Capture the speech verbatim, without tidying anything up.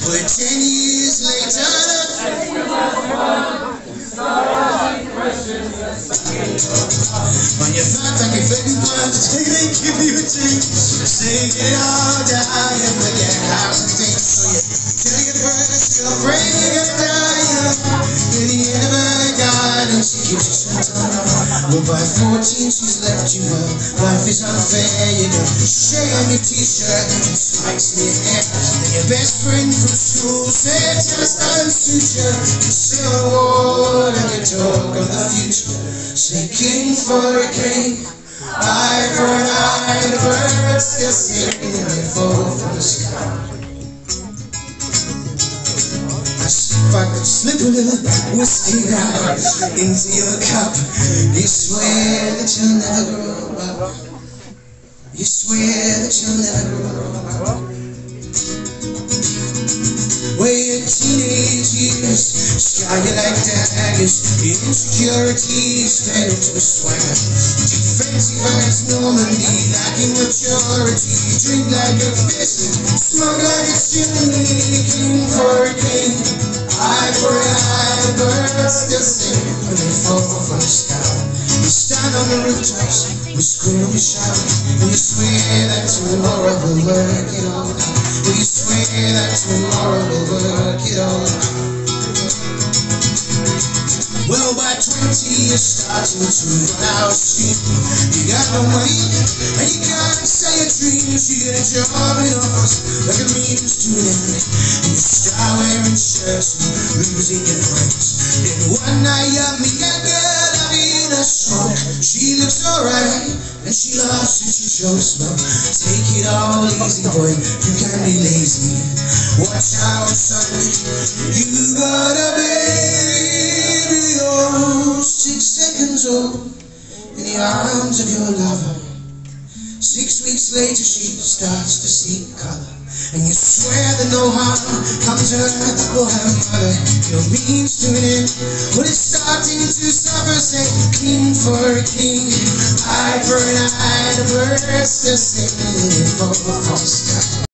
But ten years later, on your back like a baby one, they give you a drink, sing it all down and forget how to think. So you tell your friends, your brain, you gotta die. In the end of her garden, she gives you some time. Well, by fourteen, she's left you well. Life is unfair, you got shade on your t-shirt and spikes in your hair. Then your best friend from school said, just unsuit you. You sit on the wall and you talk of the future. Say king for a king, eye for an eye, the birds still sing and they fall from the sky. If I could slip a little whiskey now into your cup, you swear that you'll never grow up. You swear that you'll never grow up. Well, your teenage years scar you like daggers. Your insecurities fed into a swagger. Defensive as Normandy, lacking maturity. Drink like a fish, smoke like a chimney. King for a king, eye for an eye, the birds still sing when they fall from the sky. You stand on the rooftops, we scream, we shout, and you swear that tomorrow will work it all out. Well, you swear that tomorrow will work it all out. Well, by twenty, you're starting to run out of steam. You got no money, and you can't sell your dreams. You get a job in office, like a means to an end. And you start wearing shirts and losing your friends. Then one night you meet a girl having a smoke. She looks alright, and she laughs and she shows love. Take it all easy, boy, you can be lazy. Watch out, son, you got a baby, oh, six seconds old, in the arms of your lover. Six weeks later she starts to see color, and you swear that no harm comes to her or her mother. Your means to an end, well, it's starting to suffer. Say king for a king, eye for an eye, the birds still sing for the sky.